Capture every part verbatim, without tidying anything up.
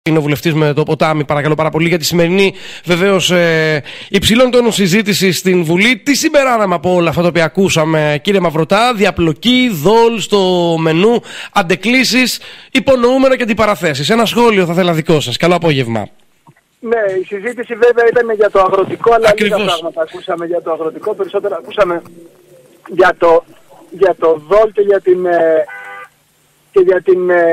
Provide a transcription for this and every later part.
Είναι ο βουλευτής με το ποτάμι, παρακαλώ πάρα πολύ, για τη σημερινή βεβαίως ε, υψηλών τόνων συζήτηση στην Βουλή. Τι συμπεράναμε από όλα αυτά τα οποία ακούσαμε, κύριε Μαυρωτά? Διαπλοκή, δόλ στο μενού, αντεκλήσεις, υπονοούμενα και αντιπαραθέσεις. Ένα σχόλιο θα ήθελα δικό σας. Καλό απόγευμα. Ναι, η συζήτηση βέβαια ήταν για το αγροτικό, αλλά Ακριβώς. λίγα πράγματα ακούσαμε για το αγροτικό. Περισσότερα ακούσαμε για το, για το δόλ και για την, ε, και για την ε,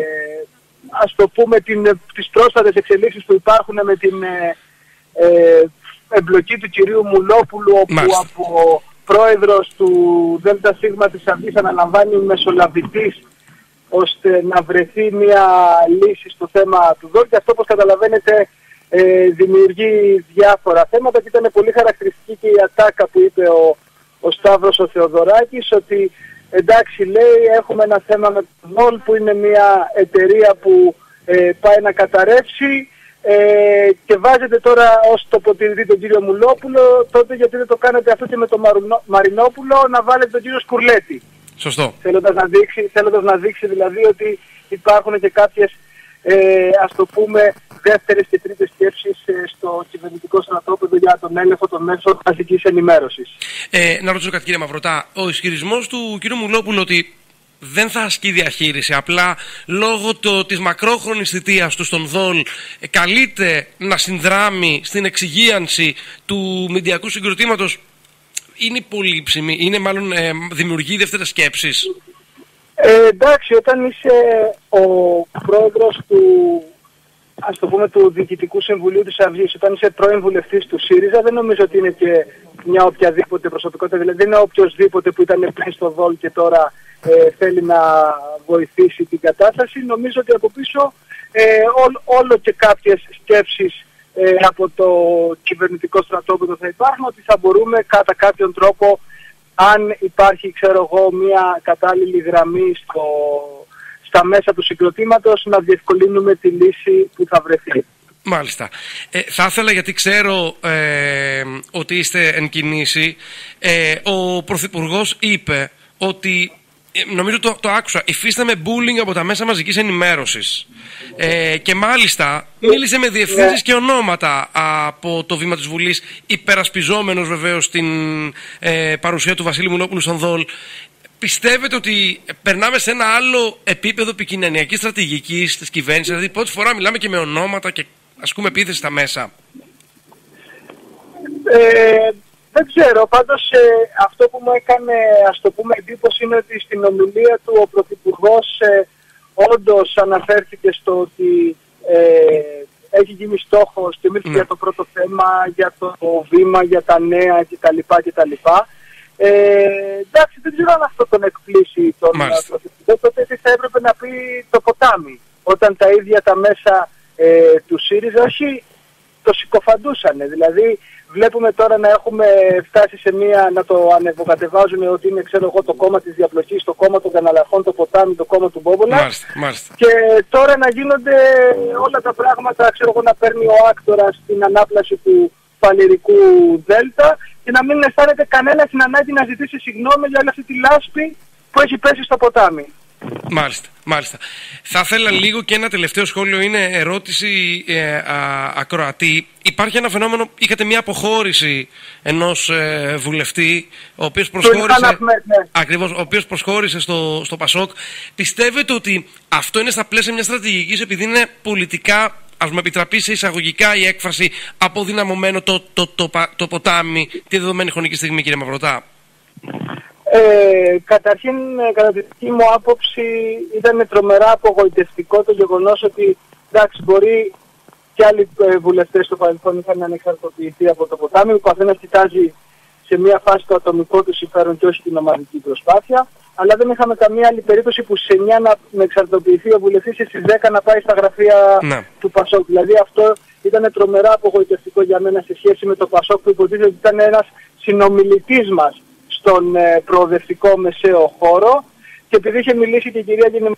ας το πούμε, την, τις πρόσφατες εξελίξεις που υπάρχουν με την ε, ε, εμπλοκή του κυρίου Μουλόπουλου, όπου Μάλιστα. από πρόεδρος του ΔΣ της Αυγής αναλαμβάνει μεσολαβητής ώστε να βρεθεί μια λύση στο θέμα του δόλ, και αυτό, όπως καταλαβαίνετε, ε, δημιουργεί διάφορα θέματα, και ήταν πολύ χαρακτηριστική και η ατάκα που είπε ο, ο Σταύρος ο Θεοδωράκης, ότι εντάξει, λέει, έχουμε ένα θέμα με το δόλ που είναι μια εταιρεία που ε, πάει να καταρρεύσει ε, και βάζετε τώρα ως τοποτηρητή τον κύριο Μουλόπουλο, τότε γιατί δεν το κάνετε αυτό και με τον Μαρινόπουλο, να βάλετε τον κύριο Σκουρλέτη. Σωστό. Θέλοντας να δείξει, θέλοντας να δείξει δηλαδή ότι υπάρχουν και κάποιες ε, ας το πούμε δεύτερες και τρίτες σκέψεις ε, στο κυβερνητικό στρατόπεδο για τον έλεγχο των μέσων μαζικής ενημέρωσης. Ε, να ρωτήσω κάτι, κύριε Μαυρωτά. Ο ισχυρισμός του κύριου Μουλόπουλου ότι δεν θα ασκεί διαχείριση, απλά λόγω το, της μακρόχρονης θητείας του στον δόλ ε, καλείται να συνδράμει στην εξυγίανση του μηντιακού συγκροτήματος, είναι υπολείψιμη, είναι μάλλον ε, δημιουργεί δεύτερες σκέψεις. Ε, εντάξει, όταν είσαι ο πρόεδρος του, ας το πούμε, του Διοικητικού Συμβουλίου της Αυγής, όταν είσαι πρώην βουλευτής του ΣΥΡΙΖΑ, δεν νομίζω ότι είναι και μια οποιαδήποτε προσωπικότητα, δηλαδή δεν είναι οποιοσδήποτε που ήταν πριν στο δόλ και τώρα ε, θέλει να βοηθήσει την κατάσταση. Νομίζω ότι από πίσω ε, ό, όλο και κάποιες σκέψεις ε, από το κυβερνητικό στρατόπεδο θα υπάρχουν, ότι θα μπορούμε κατά κάποιον τρόπο, αν υπάρχει, ξέρω εγώ, μια κατάλληλη γραμμή στο, στα μέσα του συγκροτήματος, να διευκολύνουμε τη λύση που θα βρεθεί. Μάλιστα. Ε, θα ήθελα, γιατί ξέρω ε, ότι είστε εν κινήσει, ε, ο Πρωθυπουργός είπε ότι, ε, νομίζω το, το άκουσα, υφίσταμε bullying από τα μέσα μαζικής ενημέρωσης. Ε, και μάλιστα μίλησε με διευθύνσεις και ονόματα από το βήμα της Βουλής, υπερασπιζόμενος βεβαίως την ε, παρουσία του Βασίλη Μουλόπουλου στον δόλ. Πιστεύετε ότι περνάμε σε ένα άλλο επίπεδο επικοινωνιακής στρατηγικής της κυβέρνησης, δηλαδή πρώτη φορά μιλάμε και με ονόματα και ασκούμε επίθεση στα μέσα? Ε, δεν ξέρω, πάντως ε, αυτό που μου έκανε, ας το πούμε, εντύπωση είναι ότι στην ομιλία του ο Πρωθυπουργός ε, όντως αναφέρθηκε στο ότι ε, έχει γίνει στόχος και μίλησε ναι. για το πρώτο θέμα, για το βήμα, για τα νέα κτλ. κτλ. Ε, εντάξει, δεν ξέρω αν αυτό τον εκπλήσει τον Πρωθυπουργό, τότε τι θα έπρεπε να πει το ποτάμι, όταν τα ίδια τα μέσα ε, του ΣΥΡΙΖΑ όχι το συκοφαντούσανε. Δηλαδή βλέπουμε τώρα να έχουμε φτάσει σε μία, να το ανεβοκατεβάζουν ότι είναι, ξέρω εγώ, το κόμμα της διαπλοκής, το κόμμα των καναλαρχών, το ποτάμι, το κόμμα του Μπόμπολα. Μάλιστα, μάλιστα. Και τώρα να γίνονται όλα τα πράγματα, ξέρω εγώ, να παίρνει ο άκτορας την ανάπλαση του παλιρικού Δέλτα και να μην αισθάνεται κανένα την ανάγκη να ζητήσει συγγνώμη για όλη αυτή τη λάσπη που έχει πέσει στο ποτάμι. Μάλιστα, μάλιστα. Θα ήθελα λίγο και ένα τελευταίο σχόλιο, είναι ερώτηση ε, α, ακροατή. Υπάρχει ένα φαινόμενο, είχατε μια αποχώρηση ενός ε, βουλευτή, ο οποίος προσχώρησε, ναι. ακριβώς, ο οποίος προσχώρησε στο, στο Πασόκ. Πιστεύετε ότι αυτό είναι στα πλαίσια μιας στρατηγικής, επειδή είναι πολιτικά, ας μου επιτραπεί σε εισαγωγικά η έκφραση, αποδυναμωμένο το, το, το, το, το ποτάμι τη δεδομένη χρονική στιγμή, κύριε Μαυρωτά? Ε, καταρχήν, κατά τη δική μου άποψη, ήταν τρομερά απογοητευτικό το γεγονός ότι, εντάξει, μπορεί και άλλοι ε, βουλευτές στο παρελθόν είχαν ανεξαρτοποιηθεί από το ποτάμι, ο καθένας κοιτάζει σε μια φάση το ατομικό του συμφέρον και όχι την ομαδική προσπάθεια, αλλά δεν είχαμε καμία άλλη περίπτωση που σε εννιά να, να εξαρτοποιηθεί ο βουλευτής και στις δέκα να πάει στα γραφεία ναι. του Πασόκ. Δηλαδή αυτό ήταν τρομερά απογοητευτικό για μένα σε σχέση με το Πασόκ, που υποτίθεται ότι ήταν ένας συνομιλητής μας στον ε, προοδευτικό μεσαίο χώρο, και επειδή είχε μιλήσει και η κυρία Γεννημάρα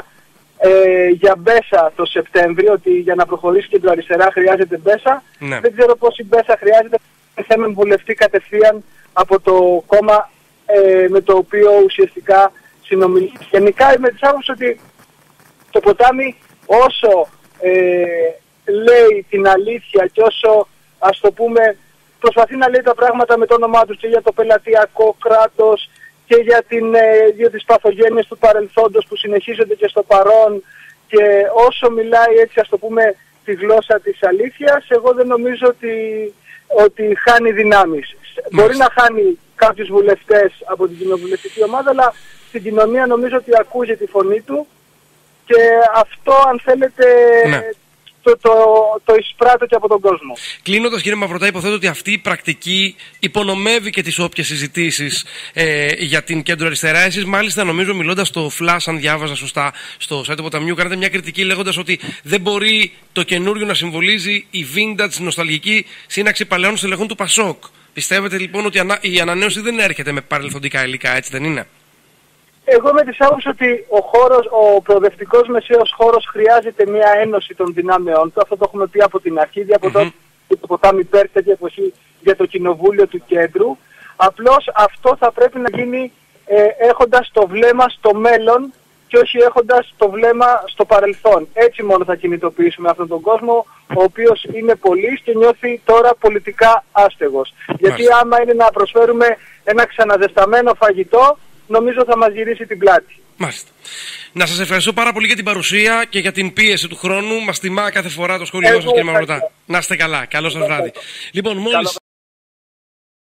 ε, για Μπέσα το Σεπτέμβριο, ότι για να προχωρήσει και το αριστερά χρειάζεται Μπέσα, ναι. δεν ξέρω πόση Μπέσα χρειάζεται να θέλουμε βουλευτή κατευθείαν από το κόμμα ε, με το οποίο ουσιαστικά συνομιλεί. Γενικά είμαι της άποψης ότι το ποτάμι, όσο ε, λέει την αλήθεια και όσο, ας το πούμε, προσπαθεί να λέει τα πράγματα με το όνομά τους και για το πελατειακό κράτος και για, την, ε, για τις παθογένειες του παρελθόντος που συνεχίζονται και στο παρόν, και όσο μιλάει έτσι, ας το πούμε, τη γλώσσα της αλήθειας, εγώ δεν νομίζω ότι, ότι χάνει δυνάμεις. Μπορεί να χάνει κάποιους βουλευτές από την κοινοβουλευτική ομάδα, αλλά στην κοινωνία νομίζω ότι ακούγεται τη φωνή του, και αυτό, αν θέλετε, ναι. το, το, το εισπράττω και από τον κόσμο. Κλείνοντας, κύριε Μαυρωτά, υποθέτω ότι αυτή η πρακτική υπονομεύει και τις όποιες συζητήσεις ε, για την κέντρο αριστερά. Εσείς, μάλιστα, νομίζω, μιλώντας στο Flash, αν διάβαζα σωστά, στο site του Ποταμιού, κάνετε μια κριτική λέγοντας ότι δεν μπορεί το καινούριο να συμβολίζει η vintage, νοσταλγική σύναξη παλαιών στελεχών του Πασόκ. Πιστεύετε λοιπόν ότι η ανανέωση δεν έρχεται με παρελθοντικά υλικά, έτσι δεν είναι? Εγώ με τη άποψη ότι ο χώρος, ο προοδευτικός μεσαίος χώρος χρειάζεται μια ένωση των δυνάμεών του. Αυτό το έχουμε πει από την αρχή, ήδη από mm-hmm. το, το ποτάμι Πέρσι, τέτοια εποχή, για το κοινοβούλιο του κέντρου. Απλώς αυτό θα πρέπει να γίνει ε, έχοντας το βλέμμα στο μέλλον και όχι έχοντας το βλέμμα στο παρελθόν. Έτσι μόνο θα κινητοποιήσουμε αυτόν τον κόσμο, ο οποίος είναι πολύς και νιώθει τώρα πολιτικά άστεγος. Γιατί άμα είναι να προσφέρουμε ένα ξαναδεσταμένο φαγητό, νομίζω θα μας γυρίσει την πλάτη. Μάλιστα. Να σας ευχαριστώ πάρα πολύ για την παρουσία και για την πίεση του χρόνου. Μας τιμά κάθε φορά το σχόλιο σας, κύριε Μαυρωτά. Να είστε καλά. Καλό σας βράδυ. Λοιπόν, μόλις...